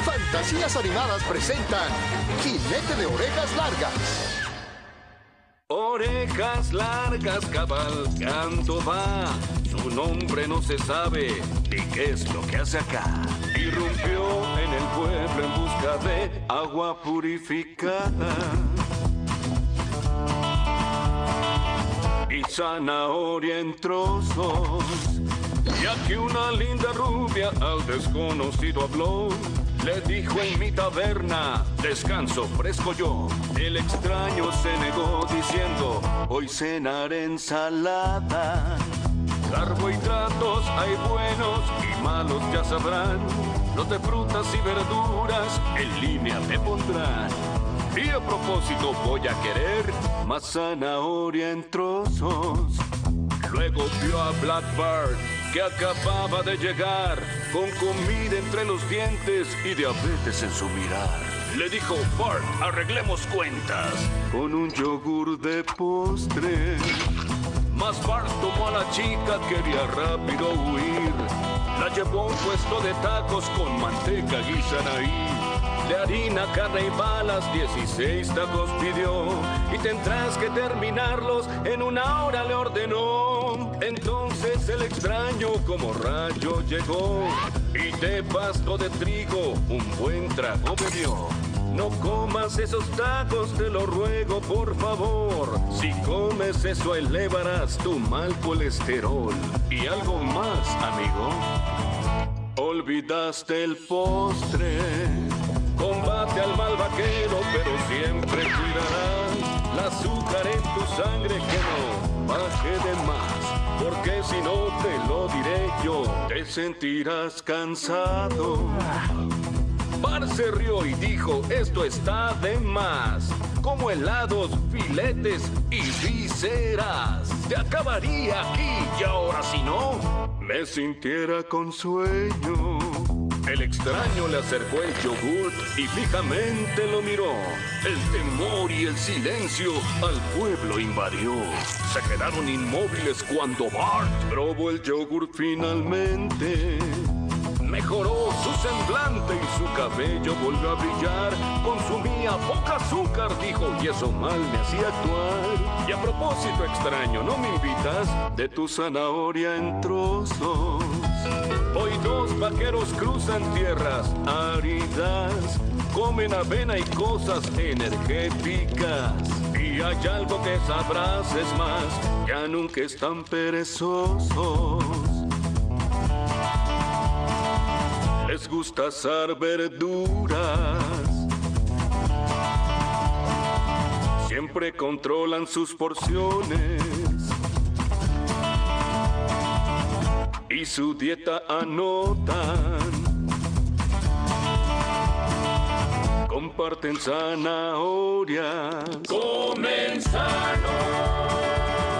Fantasías Animadas presentan Jinete de Orejas Largas. Orejas largas cabalgando va, su nombre no se sabe, ni qué es lo que hace acá. Irrumpió en el pueblo en busca de agua purificada y zanahoria en trozos. Ya que una linda rubia al desconocido habló, le dijo en mi taberna, descanso fresco yo. El extraño se negó diciendo, hoy cenaré ensalada. Carbohidratos hay buenos y malos ya sabrán. Los de frutas y verduras en línea me pondrán. Y a propósito voy a querer más zanahoria en trozos. Luego vio a Blackbird, que acababa de llegar, con comida entre los dientes y diabetes en su mirar. Le dijo, Bart, arreglemos cuentas con un yogur de postre. Mas Bart tomó a la chica, quería rápido huir. La llevó a un puesto de tacos con manteca y Sanaí. De harina, carne y balas, 16 tacos pidió. Y tendrás que terminarlos en una hora, le ordenó. Entonces el extraño como rayo llegó. Y de pasto de trigo un buen trago bebió. No comas esos tacos, te lo ruego por favor. Si comes eso elevarás tu mal colesterol. Y algo más, amigo. Olvidaste el postre. Combate al mal vaquero, pero siempre cuidarás el azúcar en tu sangre que no baje de más. Porque si no te lo diré yo, te sentirás cansado. Bart se rió y dijo, esto está de más. Como helados, filetes y viseras. Te acabaría aquí y ahora si no, me sintiera con sueño. El extraño le acercó el yogur y fijamente lo miró. El temor y el silencio al pueblo invadió. Se quedaron inmóviles cuando Bart probó el yogur finalmente. Mejoró su semblante y su cabello volvió a brillar. Consumía poca azúcar, dijo, y eso mal me hacía actuar. Y a propósito, extraño, ¿no me invitas de tu zanahoria en trozos? Hoy dos vaqueros cruzan tierras áridas, comen avena y cosas energéticas. Y hay algo que sabrás, es más, ya nunca están perezosos. Les gusta asar verduras. Siempre controlan sus porciones. Y su dieta anotan. Comparten zanahoria. Comen sano.